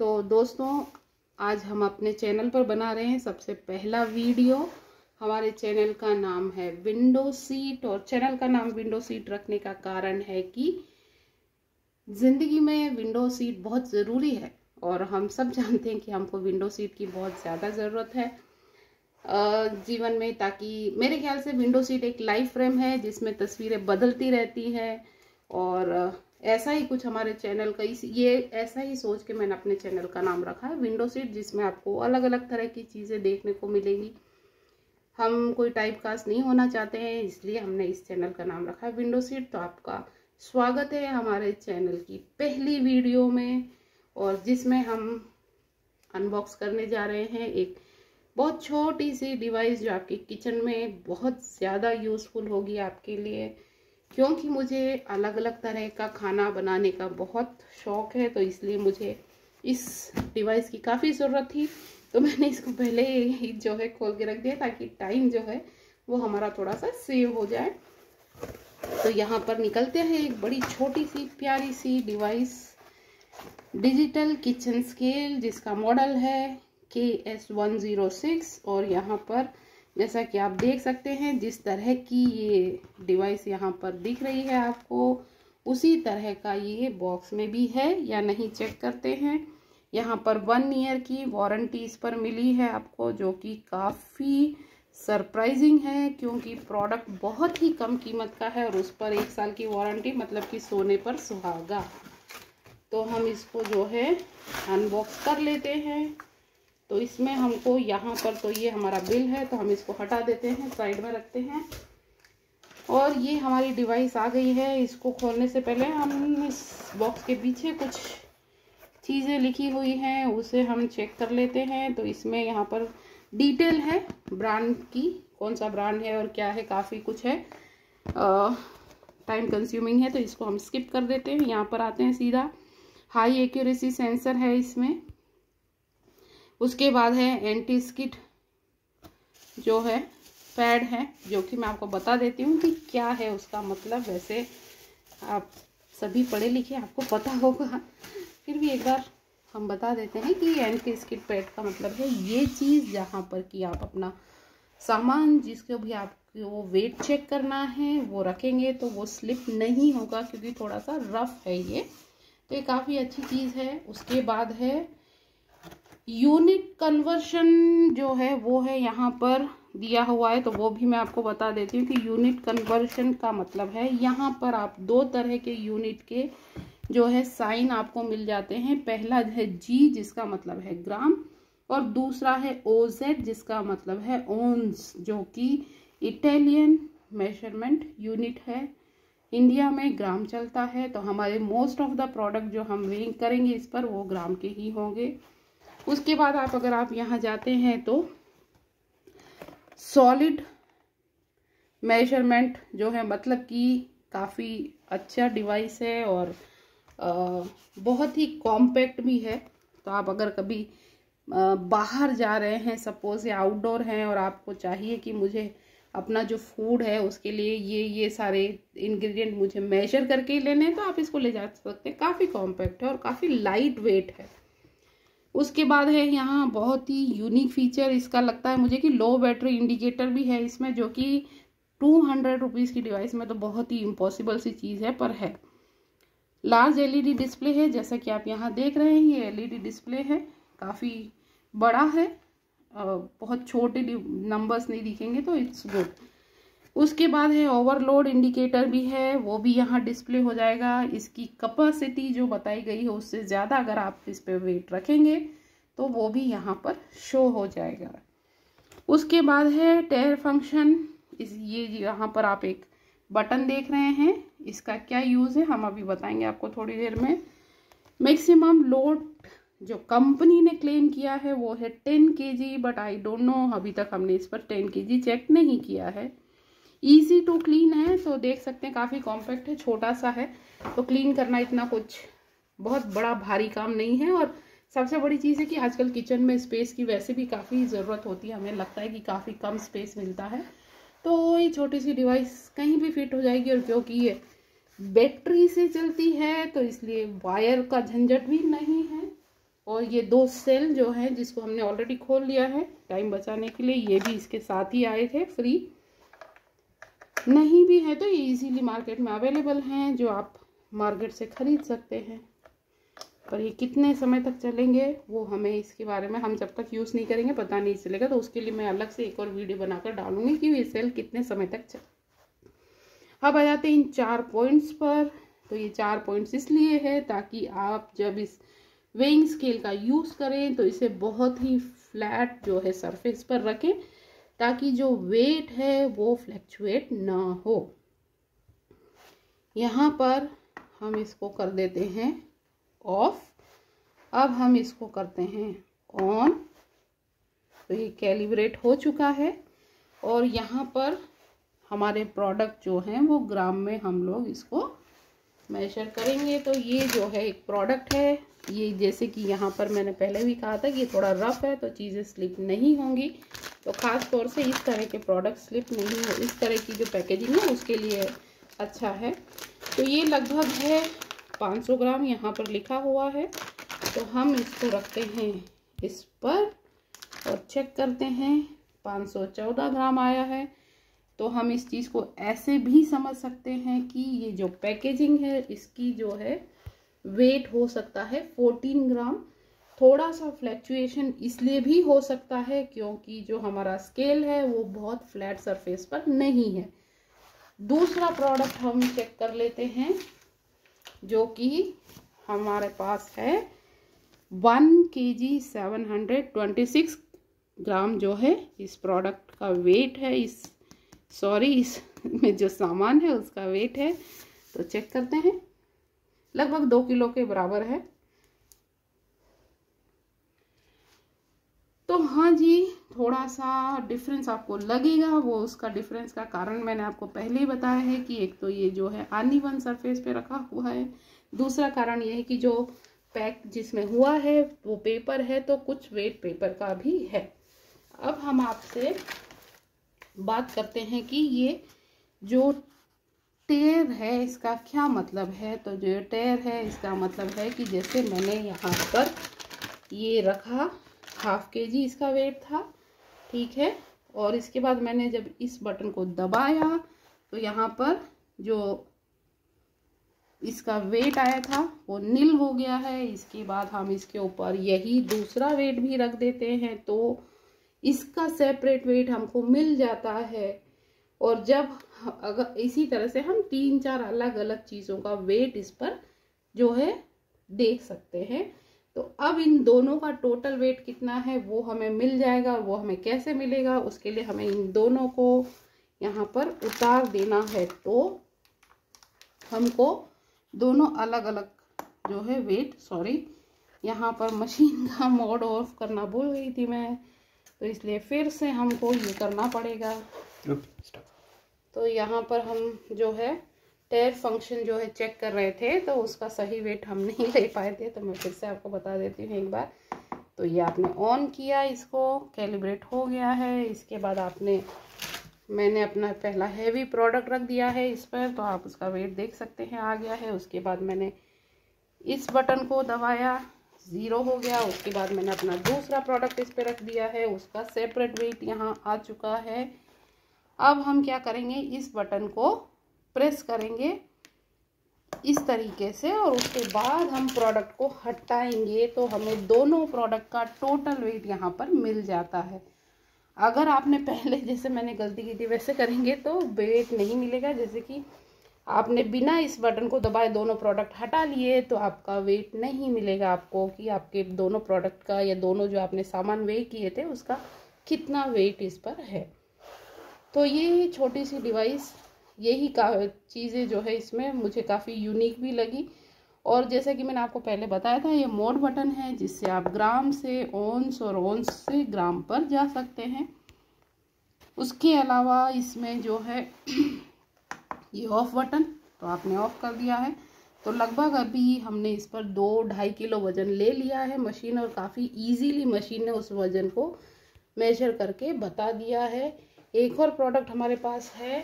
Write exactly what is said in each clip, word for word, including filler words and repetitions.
तो दोस्तों, आज हम अपने चैनल पर बना रहे हैं सबसे पहला वीडियो। हमारे चैनल का नाम है विंडो सीट, और चैनल का नाम विंडो सीट रखने का कारण है कि ज़िंदगी में विंडो सीट बहुत ज़रूरी है और हम सब जानते हैं कि हमको विंडो सीट की बहुत ज़्यादा ज़रूरत है जीवन में, ताकि मेरे ख्याल से विंडो सीट एक लाइफ फ्रेम है जिसमें तस्वीरें बदलती रहती हैं। और ऐसा ही कुछ हमारे चैनल का इस ये ऐसा ही सोच के मैंने अपने चैनल का नाम रखा है विंडो सीट, जिसमें आपको अलग अलग तरह की चीज़ें देखने को मिलेंगी। हम कोई टाइप कास्ट नहीं होना चाहते हैं, इसलिए हमने इस चैनल का नाम रखा है विंडो सीट। तो आपका स्वागत है हमारे चैनल की पहली वीडियो में, और जिसमें हम अनबॉक्स करने जा रहे हैं एक बहुत छोटी सी डिवाइस जो आपके किचन में बहुत ज़्यादा यूज़फुल होगी आपके लिए, क्योंकि मुझे अलग अलग तरह का खाना बनाने का बहुत शौक़ है। तो इसलिए मुझे इस डिवाइस की काफ़ी ज़रूरत थी, तो मैंने इसको पहले ही जो है खोल के रख दिया ताकि टाइम जो है वो हमारा थोड़ा सा सेव हो जाए। तो यहाँ पर निकलते हैं एक बड़ी छोटी सी प्यारी सी डिवाइस, डिजिटल किचन स्केल, जिसका मॉडल है K S one zero six. और यहाँ पर जैसा कि आप देख सकते हैं जिस तरह की ये डिवाइस यहाँ पर दिख रही है आपको, उसी तरह का ये बॉक्स में भी है या नहीं चेक करते हैं। यहाँ पर वन ईयर की वारंटी इस पर मिली है आपको, जो कि काफ़ी सरप्राइजिंग है क्योंकि प्रोडक्ट बहुत ही कम कीमत का है और उस पर एक साल की वारंटी, मतलब कि सोने पर सुहागा। तो हम इसको जो है अनबॉक्स कर लेते हैं। तो इसमें हमको यहाँ पर तो ये हमारा बिल है, तो हम इसको हटा देते हैं, साइड में रखते हैं। और ये हमारी डिवाइस आ गई है। इसको खोलने से पहले हम इस बॉक्स के पीछे कुछ चीज़ें लिखी हुई हैं उसे हम चेक कर लेते हैं। तो इसमें यहाँ पर डिटेल है ब्रांड की, कौन सा ब्रांड है और क्या है, काफ़ी कुछ है, टाइम कंज्यूमिंग है, तो इसको हम स्किप कर देते हैं। यहाँ पर आते हैं सीधा, हाई एक्यूरेसी सेंसर है इसमें। उसके बाद है एंटी स्किड जो है पैड है, जो कि मैं आपको बता देती हूँ कि क्या है उसका मतलब। वैसे आप सभी पढ़े लिखे, आपको पता होगा, फिर भी एक बार हम बता देते हैं कि एंटी स्किड पैड का मतलब है ये चीज़ जहाँ पर कि आप अपना सामान जिसको भी आपको वो वेट चेक करना है वो रखेंगे तो वो स्लिप नहीं होगा, क्योंकि थोड़ा सा रफ है ये, तो ये काफ़ी अच्छी चीज़ है। उसके बाद है यूनिट कन्वर्शन जो है वो है यहाँ पर दिया हुआ है, तो वो भी मैं आपको बता देती हूँ कि यूनिट कन्वर्शन का मतलब है यहाँ पर आप दो तरह के यूनिट के जो है साइन आपको मिल जाते हैं। पहला है जी जिसका मतलब है ग्राम, और दूसरा है ओ जेड जिसका मतलब है ओन्स, जो कि इटालियन मेजरमेंट यूनिट है। इंडिया में ग्राम चलता है, तो हमारे मोस्ट ऑफ द प्रोडक्ट जो हम वेइंग करेंगे इस पर वो ग्राम के ही होंगे। उसके बाद आप अगर आप यहाँ जाते हैं तो सॉलिड मेजरमेंट जो है, मतलब कि काफ़ी अच्छा डिवाइस है और आ, बहुत ही कॉम्पैक्ट भी है। तो आप अगर कभी आ, बाहर जा रहे हैं, सपोज या आउटडोर हैं, और आपको चाहिए कि मुझे अपना जो फूड है उसके लिए ये ये सारे इंग्रेडिएंट मुझे मेजर करके ही लेने हैं, तो आप इसको ले जा सकते हैं। काफ़ी कॉम्पैक्ट है और काफ़ी लाइट वेट है। उसके बाद है यहाँ बहुत ही यूनिक फीचर इसका लगता है मुझे कि लो बैटरी इंडिकेटर भी है इसमें, जो कि टू हंड्रेड रुपीज़ की डिवाइस में तो बहुत ही इम्पॉसिबल सी चीज़ है, पर है। लार्ज एलईडी डिस्प्ले है, जैसा कि आप यहाँ देख रहे हैं, ये एलईडी डिस्प्ले है, काफ़ी बड़ा है, बहुत छोटे नंबर्स नहीं दिखेंगे, तो इट्स गुड। उसके बाद है ओवरलोड इंडिकेटर भी है, वो भी यहाँ डिस्प्ले हो जाएगा। इसकी कैपेसिटी जो बताई गई है उससे ज़्यादा अगर आप इस पर वेट रखेंगे तो वो भी यहाँ पर शो हो जाएगा। उसके बाद है टेयर फंक्शन, इस ये यहाँ पर आप एक बटन देख रहे हैं, इसका क्या यूज़ है हम अभी बताएंगे आपको थोड़ी देर में। मैक्सिमम लोड जो कंपनी ने क्लेम किया है वो है ten K G, but I don't know, अभी तक हमने इस पर टेन के जी चेक नहीं किया है। ईजी टू क्लीन है, तो देख सकते हैं काफ़ी कॉम्पैक्ट है, छोटा सा है, तो क्लीन करना इतना कुछ बहुत बड़ा भारी काम नहीं है। और सबसे बड़ी चीज़ है कि आजकल किचन में स्पेस की वैसे भी काफ़ी ज़रूरत होती है, हमें लगता है कि काफ़ी कम स्पेस मिलता है, तो ये छोटी सी डिवाइस कहीं भी फिट हो जाएगी। और क्योंकि ये बैटरी से चलती है तो इसलिए वायर का झंझट भी नहीं है। और ये दो सेल जो है जिसको हमने ऑलरेडी खोल लिया है टाइम बचाने के लिए, ये भी इसके साथ ही आए थे फ्री। नहीं भी है तो ये इजीली मार्केट में अवेलेबल हैं, जो आप मार्केट से खरीद सकते हैं। पर ये कितने समय तक चलेंगे वो हमें इसके बारे में, हम जब तक यूज़ नहीं करेंगे पता नहीं चलेगा। तो उसके लिए मैं अलग से एक और वीडियो बनाकर डालूंगी कि ये सेल कितने समय तक चल। अब आ जाते हैं इन चार पॉइंट्स पर। तो ये चार पॉइंट्स इसलिए है ताकि आप जब इस वेइंग स्केल का यूज़ करें तो इसे बहुत ही फ्लैट जो है सरफेस पर रखें, ताकि जो वेट है वो फ्लैक्चुएट ना हो। यहाँ पर हम इसको कर देते हैं ऑफ। अब हम इसको करते हैं ऑन। तो ये कैलिब्रेट हो चुका है और यहाँ पर हमारे प्रोडक्ट जो हैं वो ग्राम में हम लोग इसको मेजर करेंगे। तो ये जो है एक प्रोडक्ट है, ये जैसे कि यहाँ पर मैंने पहले भी कहा था कि ये थोड़ा रफ है तो चीज़ें स्लिप नहीं होंगी। तो ख़ास तौर से इस तरह के प्रोडक्ट स्लिप नहीं हो, इस तरह की जो पैकेजिंग है उसके लिए अच्छा है। तो ये लगभग है पाँच सौ ग्राम यहाँ पर लिखा हुआ है। तो हम इसको रखते हैं इस पर और चेक करते हैं, पाँच सौ चौदह ग्राम आया है। तो हम इस चीज़ को ऐसे भी समझ सकते हैं कि ये जो पैकेजिंग है इसकी जो है वेट हो सकता है चौदह ग्राम। थोड़ा सा फ्लैक्चुएशन इसलिए भी हो सकता है क्योंकि जो हमारा स्केल है वो बहुत फ्लैट सरफेस पर नहीं है। दूसरा प्रोडक्ट हम चेक कर लेते हैं जो कि हमारे पास है one K G seven hundred twenty six gram जो है इस प्रोडक्ट का वेट है। इस सॉरी इसमें जो सामान है उसका वेट है। तो चेक करते हैं, लगभग दो किलो के बराबर है। तो हाँ जी, थोड़ा सा डिफरेंस आपको लगेगा। वो उसका डिफरेंस का कारण मैंने आपको पहले ही बताया है कि एक तो ये जो है अनइवन सरफेस पे रखा हुआ है, दूसरा कारण ये है कि जो पैक जिसमें हुआ है वो पेपर है, तो कुछ वेट पेपर का भी है। अब हम आपसे बात करते हैं कि ये जो टेर है इसका क्या मतलब है। तो जो टेर है इसका मतलब है कि जैसे मैंने यहाँ पर ये रखा, हाफ के जी इसका वेट था, ठीक है। और इसके बाद मैंने जब इस बटन को दबाया तो यहाँ पर जो इसका वेट आया था वो नील हो गया है। इसके बाद हम इसके ऊपर यही दूसरा वेट भी रख देते हैं तो इसका सेपरेट वेट हमको मिल जाता है। और जब अगर इसी तरह से हम तीन चार अलग अलग चीज़ों का वेट इस पर जो है देख सकते हैं। तो अब इन दोनों का टोटल वेट कितना है वो हमें मिल जाएगा। वो हमें कैसे मिलेगा, उसके लिए हमें इन दोनों को यहाँ पर उतार देना है। तो हमको दोनों अलग अलग जो है वेट, सॉरी यहाँ पर मशीन का मोड ऑफ करना भूल गई थी मैं, तो इसलिए फिर से हमको ये करना पड़ेगा। तो यहाँ पर हम जो है टेर फंक्शन जो है चेक कर रहे थे तो उसका सही वेट हम नहीं ले पाए थे, तो मैं फिर से आपको बता देती हूँ एक बार। तो ये आपने ऑन किया, इसको कैलिब्रेट हो गया है। इसके बाद आपने मैंने अपना पहला हैवी प्रोडक्ट रख दिया है इस पर, तो आप उसका वेट देख सकते हैं आ गया है। उसके बाद मैंने इस बटन को दबाया, ज़ीरो हो गया। उसके बाद मैंने अपना दूसरा प्रोडक्ट इस पर रख दिया है, उसका सेपरेट वेट यहाँ आ चुका है। अब हम क्या करेंगे, इस बटन को प्रेस करेंगे इस तरीके से और उसके बाद हम प्रोडक्ट को हटाएंगे तो हमें दोनों प्रोडक्ट का टोटल वेट यहाँ पर मिल जाता है। अगर आपने पहले जैसे मैंने गलती की थी वैसे करेंगे तो वेट नहीं मिलेगा। जैसे कि आपने बिना इस बटन को दबाए दोनों प्रोडक्ट हटा लिए तो आपका वेट नहीं मिलेगा आपको कि आपके दोनों प्रोडक्ट का या दोनों जो आपने सामान वे किए थे उसका कितना वेट इस पर है। तो ये छोटी सी डिवाइस, यही का चीज़ें जो है इसमें मुझे काफ़ी यूनिक भी लगी। और जैसा कि मैंने आपको पहले बताया था ये मोड बटन है जिससे आप ग्राम से ओंस और ओंस से ग्राम पर जा सकते हैं। उसके अलावा इसमें जो है ये ऑफ बटन, तो आपने ऑफ कर दिया है तो लगभग अभी हमने इस पर दो ढाई किलो वज़न ले लिया है मशीन, और काफ़ी इजीली मशीन ने उस वज़न को मेजर करके बता दिया है। एक और प्रोडक्ट हमारे पास है,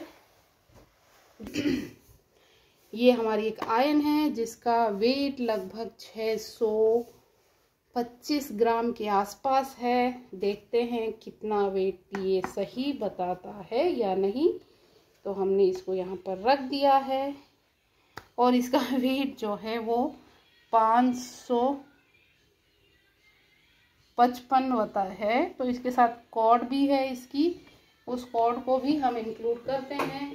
ये हमारी एक आयन है जिसका वेट लगभग छः सौ पच्चीस ग्राम के आसपास है। देखते हैं कितना वेट ये सही बताता है या नहीं। तो हमने इसको यहाँ पर रख दिया है और इसका वेट जो है वो पाँच सौ पचपन होता है। तो इसके साथ कॉर्ड भी है इसकी, उस कॉर्ड को भी हम इंक्लूड करते हैं।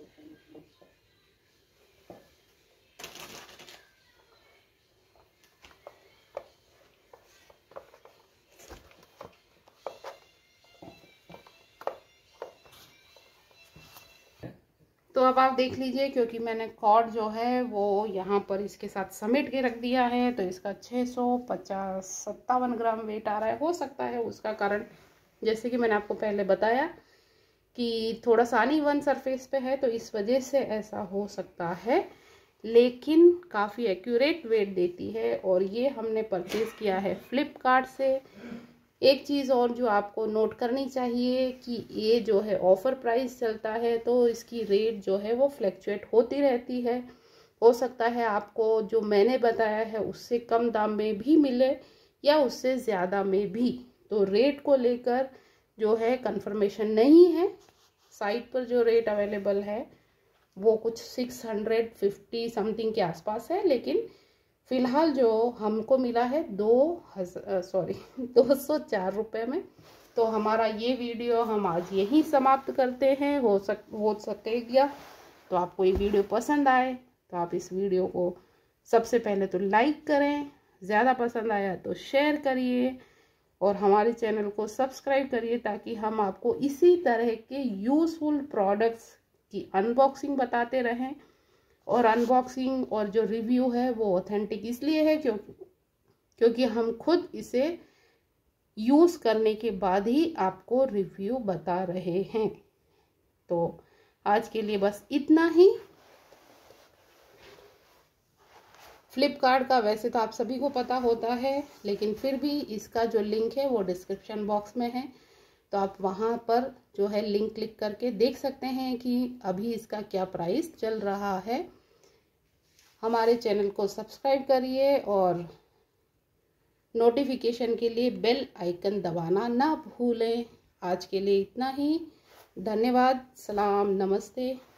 तो अब आप देख लीजिए, क्योंकि मैंने कॉर्ड जो है वो यहाँ पर इसके साथ समेट के रख दिया है, तो इसका छः सौ पचास सत्तावन ग्राम वेट आ रहा है। हो सकता है उसका कारण, जैसे कि मैंने आपको पहले बताया कि थोड़ा सा अनइवन सरफेस पे है, तो इस वजह से ऐसा हो सकता है, लेकिन काफ़ी एक्यूरेट वेट देती है। और ये हमने परचेज़ किया है फ्लिपकार्ट से। एक चीज़ और जो आपको नोट करनी चाहिए कि ये जो है ऑफ़र प्राइस चलता है, तो इसकी रेट जो है वो फ्लैक्चुएट होती रहती है। हो सकता है आपको जो मैंने बताया है उससे कम दाम में भी मिले या उससे ज़्यादा में भी। तो रेट को लेकर जो है कंफर्मेशन नहीं है। साइट पर जो रेट अवेलेबल है वो कुछ सिक्स हंड्रेड फिफ्टी समथिंग के आसपास है, लेकिन फ़िलहाल जो हमको मिला है दो हज़ार सॉरी दो सौ चार रुपये में। तो हमारा ये वीडियो हम आज यहीं समाप्त करते हैं। हो सक हो सकेगा तो आपको ये वीडियो पसंद आए तो आप इस वीडियो को सबसे पहले तो लाइक करें, ज़्यादा पसंद आया तो शेयर करिए और हमारे चैनल को सब्सक्राइब करिए, ताकि हम आपको इसी तरह के यूज़फुल प्रोडक्ट्स की अनबॉक्सिंग बताते रहें। और अनबॉक्सिंग और जो रिव्यू है वो ऑथेंटिक इसलिए है क्योंकि क्योंकि हम खुद इसे यूज़ करने के बाद ही आपको रिव्यू बता रहे हैं। तो आज के लिए बस इतना ही। फ्लिपकार्ट का वैसे तो आप सभी को पता होता है, लेकिन फिर भी इसका जो लिंक है वो डिस्क्रिप्शन बॉक्स में है, तो आप वहाँ पर जो है लिंक क्लिक करके देख सकते हैं कि अभी इसका क्या प्राइस चल रहा है। हमारे चैनल को सब्सक्राइब करिए और नोटिफिकेशन के लिए बेल आइकन दबाना ना भूलें। आज के लिए इतना ही। धन्यवाद। सलाम, नमस्ते।